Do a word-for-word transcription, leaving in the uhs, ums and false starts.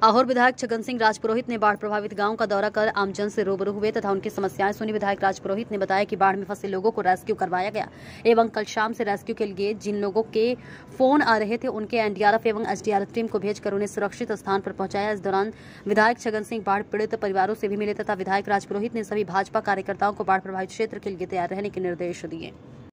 आहोर विधायक छगन सिंह राजपुरोहित ने बाढ़ प्रभावित गांव का दौरा कर आमजन से रूबरू हुए तथा उनकी समस्याएं सुनी। विधायक राजपुरोहित ने बताया कि बाढ़ में फंसे लोगों को रेस्क्यू करवाया गया एवं कल शाम से रेस्क्यू के लिए जिन लोगों के फोन आ रहे थे उनके एनडीआरएफ एवं एसडीआरएफ टीम को भेजकर उन्हें सुरक्षित स्थान पर पहुंचाया। इस दौरान विधायक छगन सिंह बाढ़ पीड़ित परिवारों से भी मिले तथा विधायक राजपुरोहित ने सभी भाजपा कार्यकर्ताओं को बाढ़ प्रभावित क्षेत्र के लिए तैयार रहने के निर्देश दिए।